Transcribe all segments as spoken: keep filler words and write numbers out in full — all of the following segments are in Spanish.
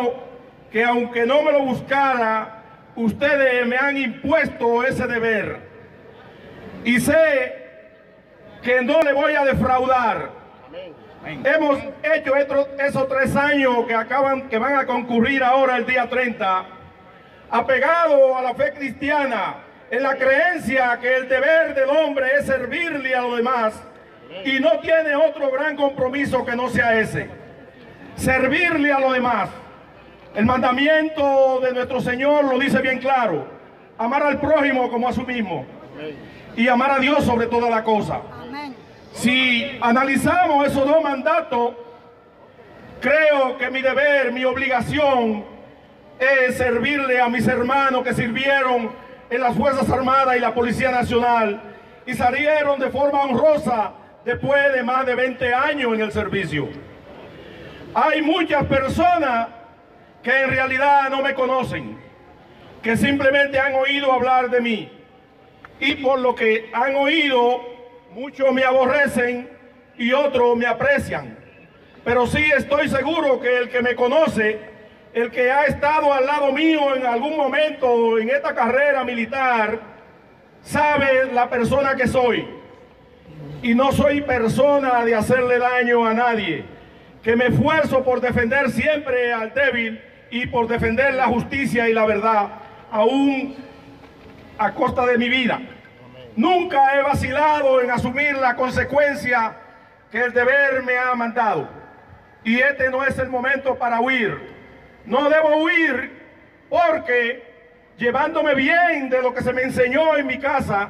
yo que aunque no me lo buscara, ustedes me han impuesto ese deber. Y sé que no le voy a defraudar. Amén. Hemos hecho estos, esos tres años que acaban, que van a concurrir ahora el día treinta, apegado a la fe cristiana, en la creencia que el deber del hombre es servirle a los demás y no tiene otro gran compromiso que no sea ese, servirle a los demás. El mandamiento de nuestro Señor lo dice bien claro: amar al prójimo como a sí mismo y amar a Dios sobre toda la cosa. Si analizamos esos dos mandatos, creo que mi deber, mi obligación es servirle a mis hermanos que sirvieron en las Fuerzas Armadas y la Policía Nacional y salieron de forma honrosa después de más de veinte años en el servicio. Hay muchas personas que en realidad no me conocen, que simplemente han oído hablar de mí, y por lo que han oído, muchos me aborrecen y otros me aprecian. Pero sí estoy seguro que el que me conoce, el que ha estado al lado mío en algún momento en esta carrera militar, sabe la persona que soy. Y no soy persona de hacerle daño a nadie, que me esfuerzo por defender siempre al débil y por defender la justicia y la verdad, aún a costa de mi vida. Nunca he vacilado en asumir la consecuencia que el deber me ha mandado. Y este no es el momento para huir. No debo huir porque, llevándome bien de lo que se me enseñó en mi casa,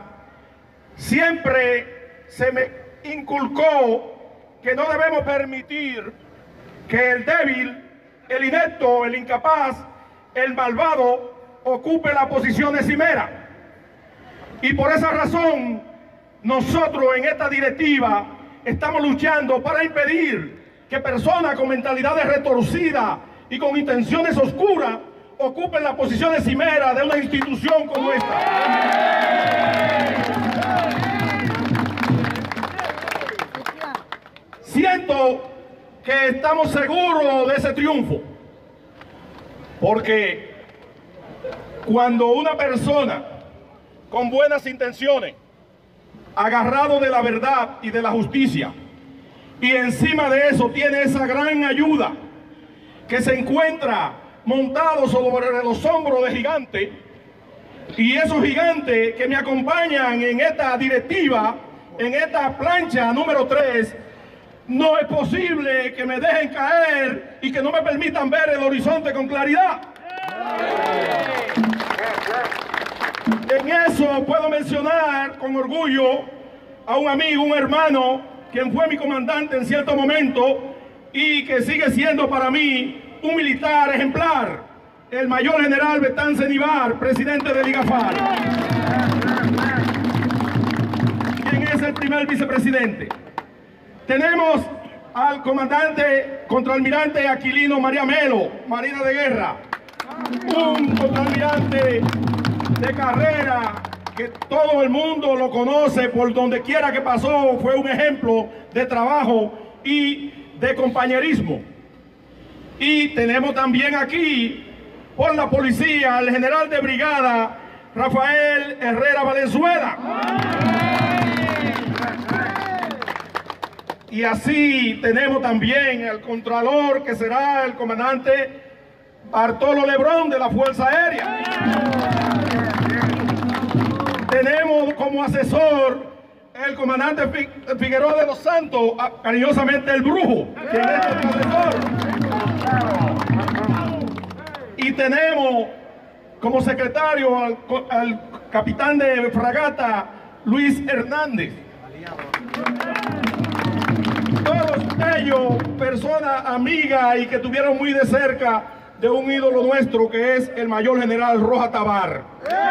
siempre se me inculcó que no debemos permitir que el débil, el inepto, el incapaz, el malvado ocupe la posición de cimera. Y por esa razón, nosotros en esta directiva estamos luchando para impedir que personas con mentalidades retorcidas y con intenciones oscuras ocupen la posición de cimera de una institución como esta. Siento que estamos seguros de ese triunfo, porque cuando una persona con buenas intenciones, agarrado de la verdad y de la justicia, y encima de eso tiene esa gran ayuda, que se encuentra montado sobre los hombros de gigantes, y esos gigantes que me acompañan en esta directiva, en esta plancha número tres, no es posible que me dejen caer y que no me permitan ver el horizonte con claridad. En eso puedo mencionar con orgullo a un amigo, un hermano, quien fue mi comandante en cierto momento y que sigue siendo para mí un militar ejemplar, el mayor general Betán Zenibar, presidente de Ligafar, quien es el primer vicepresidente. Tenemos al comandante contraalmirante Aquilino María Melo, Marina de Guerra, un contraalmirante de carrera que todo el mundo lo conoce por donde quiera que pasó, fue un ejemplo de trabajo y de compañerismo. Y tenemos también aquí por la policía al general de brigada Rafael Herrera Valenzuela. Y así tenemos también al contralor, que será el comandante Bartolo Lebrón de la Fuerza Aérea. Tenemos como asesor el comandante Figueroa de los Santos, cariñosamente el Brujo, quien es nuestro asesor. Y tenemos como secretario al, al capitán de fragata Luis Hernández. Todos ellos personas amigas y que tuvieron muy de cerca de un ídolo nuestro, que es el mayor general Roja Tabar.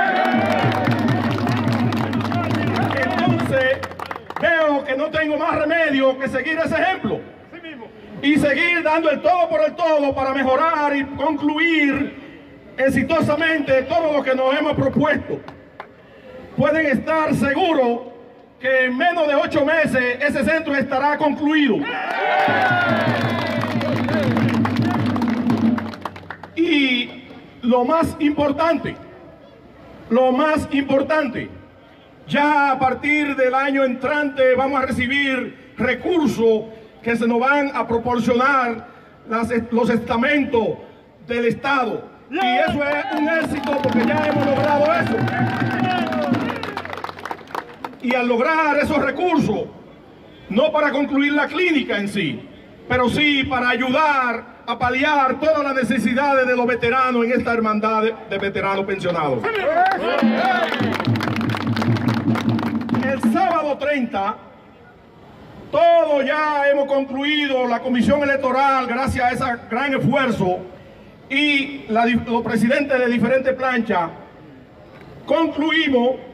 Entonces veo que no tengo más remedio que seguir ese ejemplo y seguir dando el todo por el todo para mejorar y concluir exitosamente todo lo que nos hemos propuesto. Pueden estar seguros que en menos de ocho meses ese centro estará concluido. lo más importante, lo más importante, ya a partir del año entrante vamos a recibir recursos que se nos van a proporcionar las, los estamentos del Estado. Y eso es un éxito porque ya hemos logrado eso. Y al lograr esos recursos, no para concluir la clínica en sí, pero sí para ayudar a paliar todas las necesidades de los veteranos en esta hermandad de, de veteranos pensionados. El sábado treinta, todo ya hemos concluido, la comisión electoral, gracias a ese gran esfuerzo, y la, los presidentes de diferentes planchas, concluimos